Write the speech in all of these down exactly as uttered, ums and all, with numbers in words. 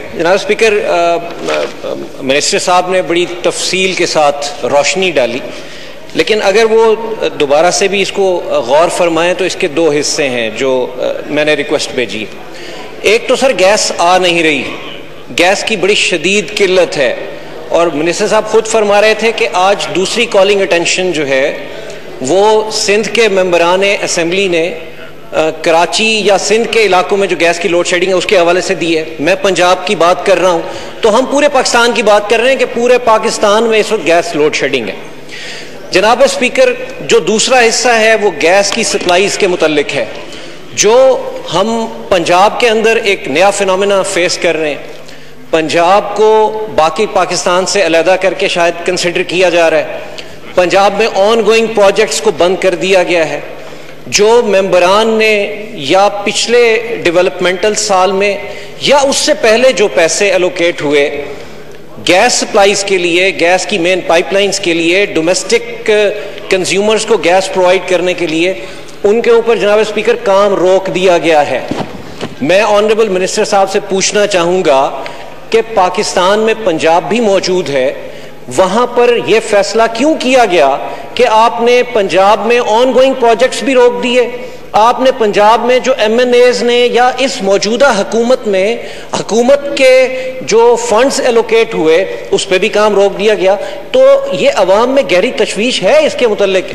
जनाब speaker, minister साहब ने बड़ी तफसील के साथ रोशनी डाली, लेकिन अगर वो दोबारा से भी इसको गौर फरमाएं तो इसके दो हिस्से हैं जो मैंने रिक्वेस्ट भेजी। एक तो सर गैस आ नहीं रही, गैस की बड़ी शदीद किल्लत है, और मिनिस्टर साहब खुद फरमा रहे थे कि आज दूसरी कॉलिंग अटेंशन जो है वो सिंध के मेंबरान असेंबली ने आ, कराची या सिंध के इलाकों में जो गैस की लोड शेडिंग है उसके हवाले से दी है। मैं पंजाब की बात कर रहा हूं, तो हम पूरे पाकिस्तान की बात कर रहे हैं कि पूरे पाकिस्तान में इस वक्त गैस लोड शेडिंग है। जनाब स्पीकर, जो दूसरा हिस्सा है वो गैस की सप्लाईज के मुतल्लिक है, जो हम पंजाब के अंदर एक नया फिनोमेना फेस कर रहे हैं। पंजाब को बाकी पाकिस्तान से अलहदा करके शायद कंसिडर किया जा रहा है। पंजाब में ऑन गोइंग प्रोजेक्ट्स को बंद कर दिया गया है। जो मेंबरान ने या पिछले डेवलपमेंटल साल में या उससे पहले जो पैसे एलोकेट हुए गैस सप्लाईज के लिए, गैस की मेन पाइपलाइंस के लिए, डोमेस्टिक कंज्यूमर्स को गैस प्रोवाइड करने के लिए, उनके ऊपर जनाब स्पीकर काम रोक दिया गया है। मैं ऑनरेबल मिनिस्टर साहब से पूछना चाहूंगा कि पाकिस्तान में पंजाब भी मौजूद है, वहां पर यह फैसला क्यों किया गया कि आपने पंजाब में ऑन गोइंग प्रोजेक्ट्स भी रोक दिए? आपने पंजाब में जो एम एन एज ने या इस मौजूदा हुकूमत में हुकूमत के जो फंड्स एलोकेट हुए उस पर भी काम रोक दिया गया। तो ये अवाम में गहरी तशवीश है इसके मुतल्लिक।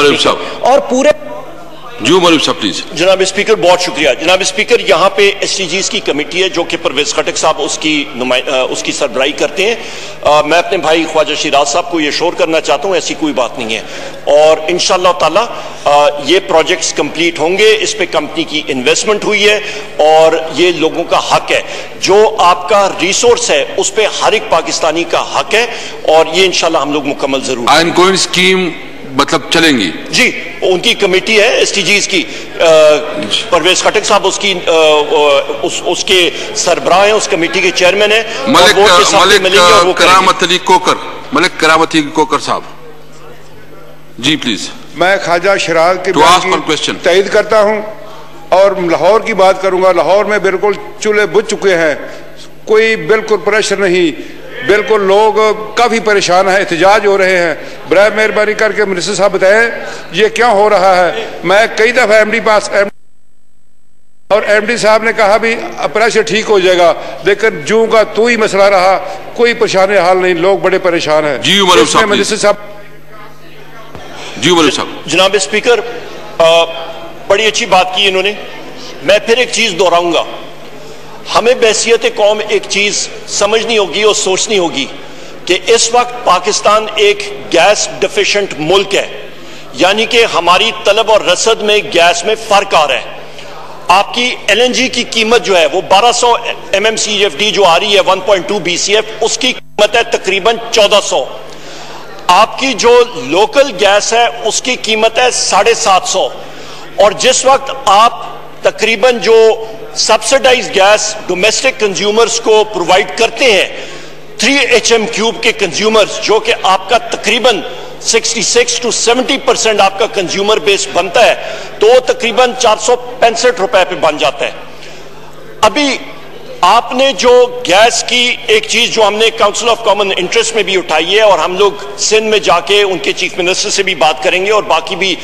और पूरे जी उमर साहब प्लीज। जनाब स्पीकर बहुत शुक्रिया। जनाब स्पीकर, यहाँ पे एस टी जीज की कमेटी है जो कि परवेज खटक साहब उसकी उसकी सरबराही करते हैं। आ, मैं अपने भाई ख्वाजा शिराज साहब को ये शोर करना चाहता हूँ ऐसी कोई बात नहीं है, और इंशाअल्लाह ताला आ, ये प्रोजेक्ट्स कंप्लीट होंगे। इस पे कंपनी की इन्वेस्टमेंट हुई है और ये लोगों का हक है। जो आपका रिसोर्स है उस पर हर एक पाकिस्तानी का हक है, और ये इंशाअल्लाह हम लोग मुकम्मल जरूर स्कीम मतलब चलेंगी। जी, उनकी कमेटी है एसटीजीज की, परवेज खटक साहब उसकी आ, उस, उसके सरबराह हैं, उस कमेटी के चेयरमैन है। मलिक मलिक करामत अली कोकर, मलिक करामत अली कोकर साहब जी प्लीज। मैं ख्वाजा शिराज के क्वेश्चन तईद करता हूं और लाहौर की बात करूंगा। लाहौर में बिल्कुल चूल्हे बुझ चुके हैं, कोई बिल्कुल प्रेशर नहीं, बिल्कुल लोग काफी परेशान हैं, एहतजाज हो रहे हैं। बराए मेहरबानी करके मिनिस्टर साहब बताएं ये क्या हो रहा है। मैं कई दफा एमडी पास एम और एमडी साहब ने कहा भी प्रेशर ठीक हो जाएगा, लेकिन जूं का तू ही मसला रहा, कोई परेशानी हाल नहीं, लोग बड़े परेशान हैं। जी उमर साहब मिनिस्टर साहब। जी उमर साहब। जनाब स्पीकर, बड़ी अच्छी बात की इन्होंने। मैं फिर एक चीज दोहराऊंगा, हमें बहसियत कौम एक चीज समझनी होगी और सोचनी होगी कि इस वक्त पाकिस्तान एक गैस डिफिशिएंट मुल्क है, यानी कि हमारी तलब और रसद में गैस में फर्क आ रहा है। आपकी एलएनजी की कीमत जो है वो बारह सौ एमएमसीएफडी जो आ रही है वन पॉइंट टू बीसीएफ, उसकी कीमत है तकरीबन चौदह सौ। आपकी जो लोकल गैस है उसकी कीमत है साढ़े सात सौ। और जिस वक्त आप तकरीबन जो सब्सिडाइज गैस डोमेस्टिक कंज्यूमर्स को प्रोवाइड करते हैं, थ्री एच एम क्यूब के कंज्यूमर्स, जो कि आपका तकरीबन छियासठ टू सत्तर परसेंट आपका कंज्यूमर बेस बनता है, तो तकरीबन चार सौ पैंसठ रुपए पे बन जाता है। अभी आपने जो गैस की एक चीज जो हमने काउंसिल ऑफ कॉमन इंटरेस्ट में भी उठाई है, और हम लोग सिंध में जाके उनके चीफ मिनिस्टर से भी बात करेंगे और बाकी भी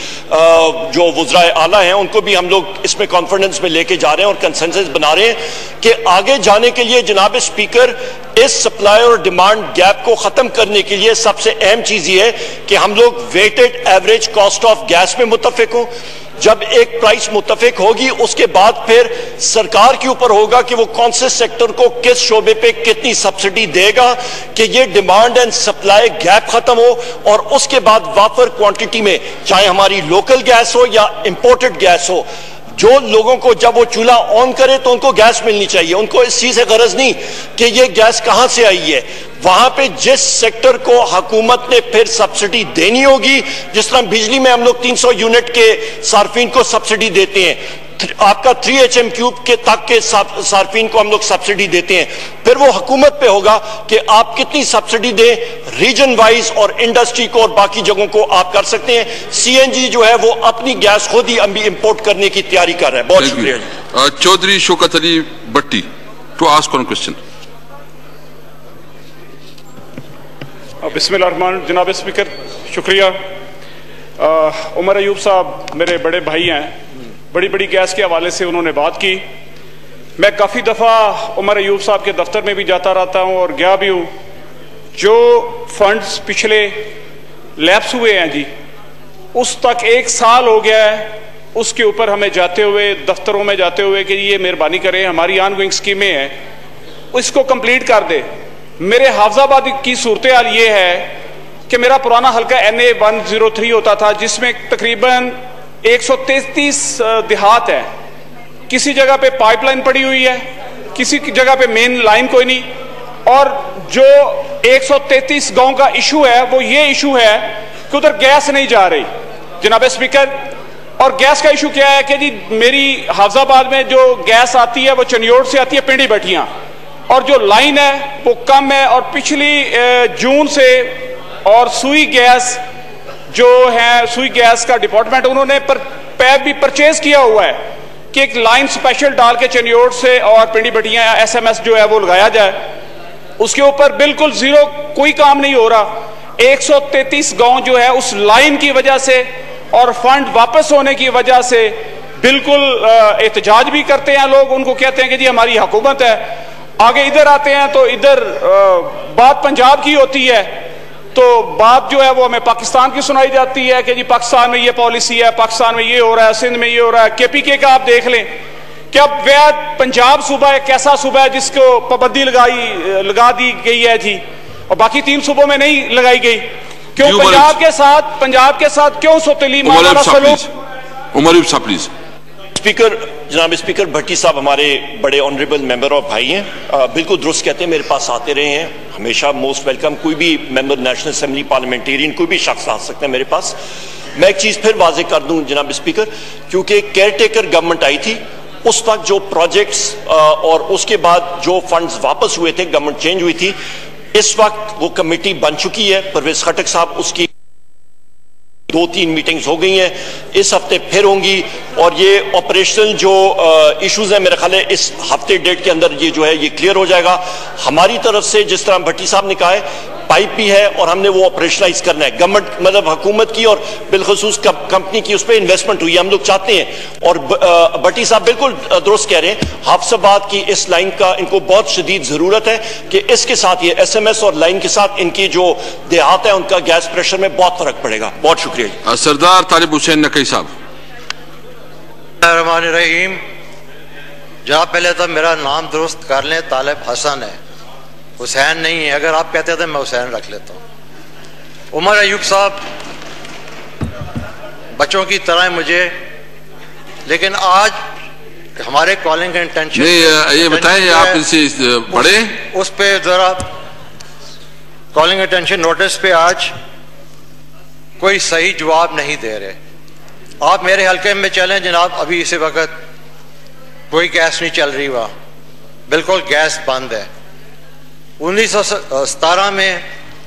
जो वज़राए आला हैं उनको भी हम लोग इसमें कॉन्फिडेंस में लेके जा रहे हैं और कंसेंसस बना रहे हैं कि आगे जाने के लिए जनाब स्पीकर इस सप्लाई और डिमांड गैप को खत्म करने के लिए सबसे अहम चीज ये है कि हम लोग weighted average cost of gas में मुत्तफिक हों। जब एक प्राइस मुत्तफिक होगी उसके बाद फिर सरकार के ऊपर होगा कि वो कौन से सेक्टर को किस शोबे पे कितनी सब्सिडी देगा कि ये डिमांड एंड सप्लाई गैप खत्म हो, और उसके बाद वाफर क्वांटिटी में चाहे हमारी लोकल गैस हो या इंपोर्टेड गैस हो, जो लोगों को जब वो चूल्हा ऑन करे तो उनको गैस मिलनी चाहिए। उनको इस चीज से गरज नहीं कि ये गैस कहां से आई है। वहां पे जिस सेक्टर को हुकूमत ने फिर सब्सिडी देनी होगी, जिस तरह बिजली में हम लोग तीन सौ यूनिट के सार्फिन को सब्सिडी देते हैं, आपका थ्री एच एम क्यूब के तक के सार्फिन को हम लोग सब्सिडी देते हैं, फिर वो हुकूमत पे होगा कि आप कितनी सब्सिडी दें रीजन वाइज, और इंडस्ट्री को और बाकी जगहों को आप कर सकते हैं। सीएनजी जो है वो अपनी गैस खुद ही अभी इंपोर्ट करने की तैयारी कर रहा है। बहुत शुक्रिया। Chaudhry Shaukat Ali Bhatti to ask one question. बिस्मिल्लाहिर्रहमान। जनाब स्पीकर शुक्रिया। उमर अयूब साहब मेरे बड़े भाई हैं, बड़ी बड़ी गैस के हवाले से उन्होंने बात की। मैं काफ़ी दफ़ा उमर अयूब साहब के दफ्तर में भी जाता रहता हूं और गया भी हूं। जो फंड्स पिछले लैप्स हुए हैं जी, उस तक एक साल हो गया है, उसके ऊपर हमें जाते हुए दफ्तरों में जाते हुए कि ये मेहरबानी करें, हमारी ऑन गोइंग स्कीमें हैं, इसको कंप्लीट कर दे। मेरे हाफजाबाद की सूरत हाल ये है कि मेरा पुराना हल्का N A one zero three होता था, जिसमें तकरीबन एक सौ तैंतीस देहात है। किसी जगह पे पाइपलाइन पड़ी हुई है, किसी जगह पे मेन लाइन कोई नहीं। और जो एक सौ तैंतीस गांव का इशू है वो ये इशू है कि उधर गैस नहीं जा रही जनाब स्पीकर। और गैस का इशू क्या है कि जी मेरी हाफजाबाद में जो गैस आती है वो चनियोड़ से आती है, पिंडी भटियां, और जो लाइन है वो कम है। और पिछली जून से और सुई गैस जो है, सुई गैस का डिपार्टमेंट, उन्होंने पर पैप भी परचेज किया हुआ है कि एक लाइन स्पेशल डाल के चनियोड़ से और Pindi Bhattian S M S जो है वो लगाया जाए। उसके ऊपर बिल्कुल जीरो, कोई काम नहीं हो रहा। एक सौ तैंतीस गांव जो है उस लाइन की वजह से और फंड वापस होने की वजह से बिल्कुल एहतजाज भी करते हैं लोग। उनको कहते हैं कि जी हमारी हुकूमत है। आगे इधर आते हैं तो इधर बात पंजाब की होती है, तो बात जो है वो हमें पाकिस्तान की सुनाई जाती है कि जी पाकिस्तान में ये पॉलिसी है, पाकिस्तान में ये हो रहा है, सिंध में ये हो रहा है। के पी के का आप देख लें कि अब वह पंजाब सूबा है, कैसा सूबा है जिसको पाबंदी लगाई लगा दी गई है जी, और बाकी तीन सूबों में नहीं लगाई गई। क्यों पंजाब के साथ पंजाब के साथ क्यों सोतेली मामला सलूक? उमर साहब प्लीज। स्पीकर, जनाब स्पीकर भट्टी साहब हमारे बड़े ऑनरेबल मेंबर और भाई हैं, आ, बिल्कुल दुरुस्त कहते हैं, मेरे पास आते रहे हैं, हमेशा मोस्ट वेलकम। कोई भी मेंबर नेशनल असेंबली पार्लियामेंटेरियन कोई भी शख्स आ सकता है मेरे पास। मैं एक चीज फिर वाजे कर दूं जनाब स्पीकर, क्योंकि केयर टेकर गवर्नमेंट आई थी, उस वक्त जो प्रोजेक्ट्स और उसके बाद जो फंड्स वापस हुए थे, गवर्नमेंट चेंज हुई थी, इस वक्त वो कमेटी बन चुकी है। परवेज खटक साहब, उसकी दो तीन मीटिंग्स हो गई हैं, इस हफ्ते फिर होंगी। और ये ऑपरेशनल जो इश्यूज हैं, मेरे ख्याल है इस हफ्ते डेट के अंदर ये जो है ये क्लियर हो जाएगा। हमारी तरफ से जिस तरह भट्टी साहब ने कहा है, पाइप भी है और हमने वो ऑपरेशनलाइज करना है। गवर्नमेंट मतलब हुकूमत की और बिलखसूस कंपनी की उस पर इन्वेस्टमेंट हुई है, हम लोग चाहते हैं। और भट्टी साहब बिल्कुल दुरुस्त कह रहे हैं, हाफसाबाद की इस लाइन का इनको बहुत शदीद जरूरत है कि इसके साथ ये एस एम एस और लाइन के साथ इनकी जो देहात है उनका गैस प्रेशर में बहुत फर्क पड़ेगा। बहुत शुक्रिया। सरदार तालिब हुसैन नकई साहब। रहीम, जहाँ पहले तो मेरा नाम दुरुस्त कर लें, तालिब हसन है, हुसैन नहीं है। अगर आप कहते थे मैं हुसैन रख लेता हूँ। उमर अयूब साहब बच्चों की तरह मुझे, लेकिन आज हमारे कॉलिंग इंटेंशन, ये बताएं आप इनसे पढ़े उस, उस पे जरा कॉलिंग इंटेंशन नोटिस पे आज कोई सही जवाब नहीं दे रहे। आप मेरे हल्के में चलें जनाब, अभी इसी वक्त कोई गैस नहीं चल रही, वहाँ बिल्कुल गैस बंद है। उन्नीस सौ सतारह में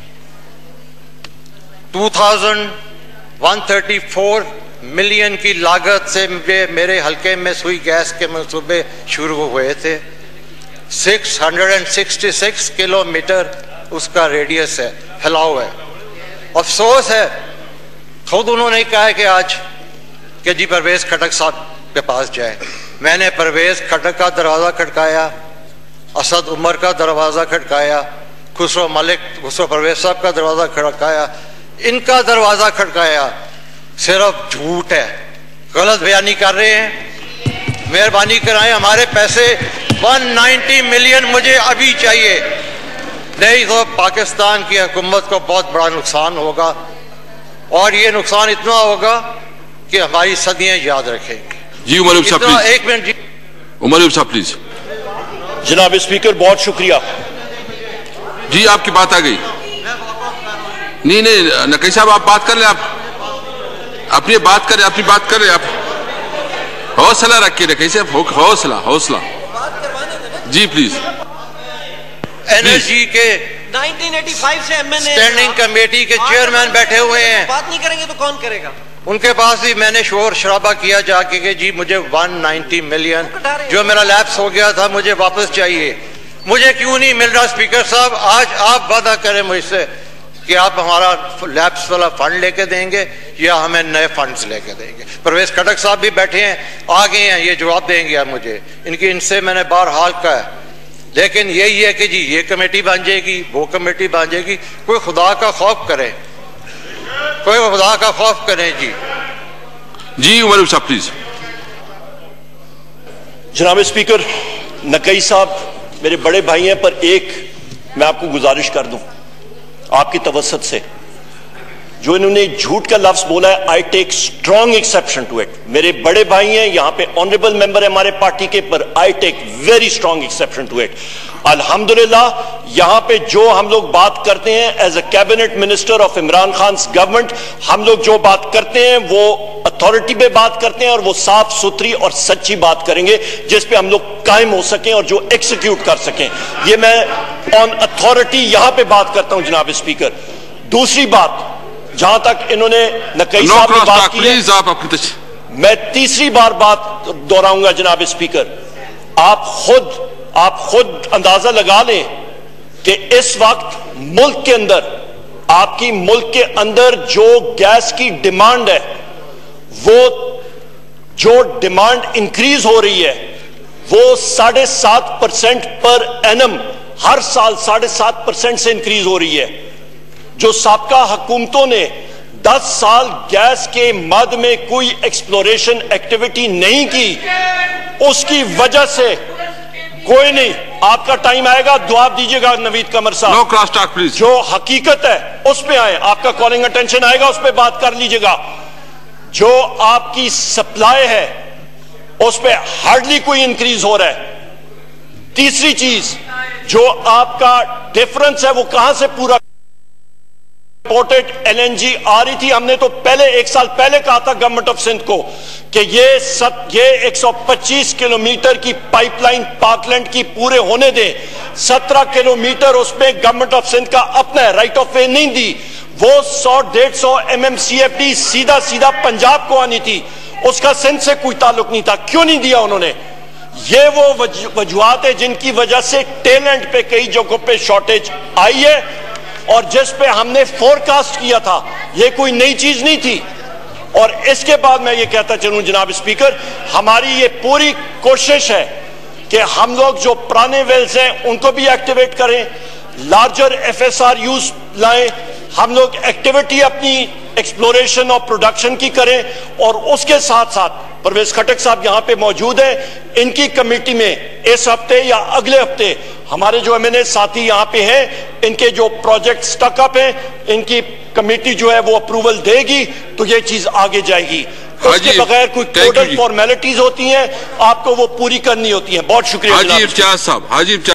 two thousand one thirty four million की लागत से मेरे हल्के में सुई गैस के मंसूबे शुरू हुए थे। Six hundred sixty six kilometre उसका रेडियस है, फैलाव है। अफसोस है, खुद उन्होंने कहा है कि आज कि जी परवेज खटक साहब के पास जाए। मैंने परवेज खटक का दरवाज़ा खटकाया, असद उमर का दरवाज़ा खटकाया, खुसरो मलिक खुसरो परवेज साहब का दरवाज़ा खटकाया, इनका दरवाज़ा खटकाया। सिर्फ झूठ है, गलत बयानी कर रहे हैं। मेहरबानी कराएं, हमारे पैसे एक सौ नब्बे मिलियन मुझे अभी चाहिए, नहीं तो पाकिस्तान की हुकूमत को बहुत बड़ा नुकसान होगा। और ये नुकसान इतना होगा कि हमारी सदियां याद रखेंगे। जी उमर अयूब साहब प्लीज। एक मिनट जी, उमर अयूब साहब प्लीज। जनाब स्पीकर बहुत शुक्रिया जी, आपकी बात आ गई। नहीं नहीं नकई साहब, आप बात कर ले, आप अपनी बात करें, अपनी बात करें, आप हौसला रखिए नकई साहब, हौसला हौसला जी प्लीज। एनर्जी के नाइनटीन एटी फाइव से M N A standing committee के चेयरमैन बैठे हुए हैं, बात नहीं करेंगे तो कौन करेगा? उनके पास भी मैंने शोर शराबा किया जाके कि जी मुझे एक सौ नब्बे मिलियन जो मेरा लैप्स हो गया था मुझे वापस चाहिए। मुझे क्यों नहीं मिल रहा? स्पीकर साहब, आज आप वादा करें मुझसे कि आप हमारा लैब्स वाला फंड लेके देंगे या हमें नए फंड्स लेके देंगे। परवेज खटक साहब भी बैठे हैं, आ गए हैं, ये जवाब देंगे आप मुझे। इनकी इनसे मैंने बहरहाल कहा है, लेकिन यही है कि जी ये कमेटी बन जाएगी, वो कमेटी बन जाएगी। कोई खुदा का खौफ करे, कोई खुदा का खौफ करे जी। जी उमर साहब प्लीज। जनाब स्पीकर, नकई साहब मेरे बड़े भाई हैं, पर एक मैं आपको गुजारिश कर दूं आपकी तवस्सुत से, जो इन्होंने झूठ का लफ्ज बोला है, I take strong exception to it. मेरे बड़े भाई हैं, यहां पे ऑनरेबल मेंबर है हमारे पार्टी के, पर I take very strong exception to it. अल्हम्दुलिल्लाह यहां पे जो हम लोग बात करते हैं as a cabinet minister of Imran Khan government, हम लोग जो बात करते हैं वो अथॉरिटी पे बात करते हैं, और वो साफ सुथरी और सच्ची बात करेंगे जिस पे हम लोग कायम हो सकें और जो एक्सिक्यूट कर सकें। ये मैं ऑन अथॉरिटी यहां पे बात करता हूं जनाब स्पीकर। दूसरी बात, जहां तक इन्होंने नकई साहब ने बात की है, आप मैं तीसरी बार बात दोहराऊंगा जनाब स्पीकर। आप खुद आप खुद अंदाजा लगा लें कि इस वक्त मुल्क के अंदर, आपकी मुल्क के अंदर जो गैस की डिमांड है, वो जो डिमांड इंक्रीज हो रही है वो साढ़े सात परसेंट पर एनम हर साल साढ़े सात परसेंट से इंक्रीज हो रही है। जो साबका हुकूमतों ने दस साल गैस के मद में कोई एक्सप्लोरेशन एक्टिविटी नहीं की, उसकी वजह से कोई नहीं, आपका टाइम आएगा, जवाब दीजिएगा नवीद कमर साहब। No cross talk please. जो हकीकत है उस पे आए, आपका कॉलिंग अटेंशन आएगा, उस पे बात कर लीजिएगा। जो आपकी सप्लाई है उस पे हार्डली कोई इंक्रीज हो रहा है। तीसरी चीज, जो आपका डिफरेंस है वो कहां से पूरा इंपोर्टेड एलएनजी आ रही थी। हमने तो पहले एक साल पहले कहा था गवर्नमेंट ऑफ सिंध को कि ये सब ये एक सौ पच्चीस किलोमीटर की पाइपलाइन पार्कलैंड की पूरे होने दें। सत्रह किलोमीटर उसमें गवर्नमेंट ऑफ सिंध का अपना है, राइट ऑफ वे नहीं दी। वो सौ डेढ़ सौ M M C F D सीधा सीधा पंजाब को आनी थी, उसका सिंध से कोई ताल्लुक नहीं था। क्यों नहीं दिया उन्होंने? ये वो वजूहात है जिनकी वजह से टेलेंट पे कई जगहों पे शॉर्टेज आई है, और जिस पे हमने फोरकास्ट किया था, ये कोई नई चीज नहीं थी। और इसके बाद मैं ये कहता चलूं जनाब स्पीकर, हमारी ये पूरी कोशिश है कि हम लोग जो पुराने वेल्स हैं उनको भी एक्टिवेट करें, larger F S R use लाएं, हम लोग एक्टिविटी अपनी एक्सप्लोरेशन और प्रोडक्शन की करें। और उसके साथ साथ परवेज खटक साहब यहाँ पे मौजूद हैं, इनकी कमेटी में इस हफ्ते या अगले हफ्ते हमारे जो एम एन ए साथी यहाँ पे हैं, इनके जो प्रोजेक्ट स्टकअप हैं, इनकी कमेटी जो है वो अप्रूवल देगी तो ये चीज आगे जाएगी। उसके बगैर कोई कोडल फॉर्मेलिटीज होती हैं, आपको वो पूरी करनी होती हैं। बहुत शुक्रिया।